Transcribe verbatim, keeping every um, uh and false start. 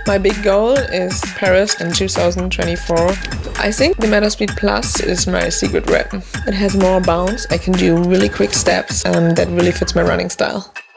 My big goal is Paris in two thousand twenty-four. I think the METASPEED Plus is my secret weapon. It has more bounce, I can do really quick steps, and that really fits my running style.